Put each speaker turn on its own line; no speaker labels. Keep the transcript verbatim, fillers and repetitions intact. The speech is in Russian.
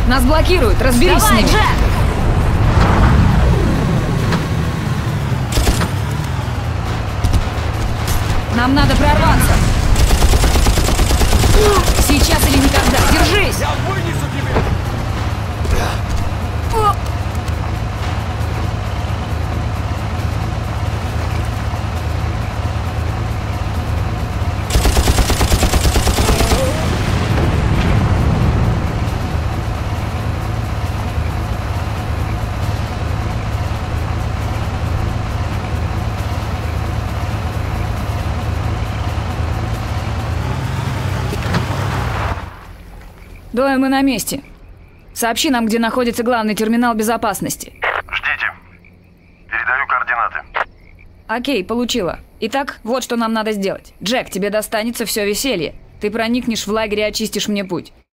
Нас блокируют, разберись
Давай,
с ними.
Джек!
Нам надо прорваться. Сейчас или никогда. Держись!
Я вынесу тебя!
О! Доя, мы на месте. Сообщи нам, где находится главный терминал безопасности.
Ждите. Передаю координаты.
Окей, получила. Итак, вот что нам надо сделать. Джек, тебе достанется все веселье. Ты проникнешь в лагерь и очистишь мне путь.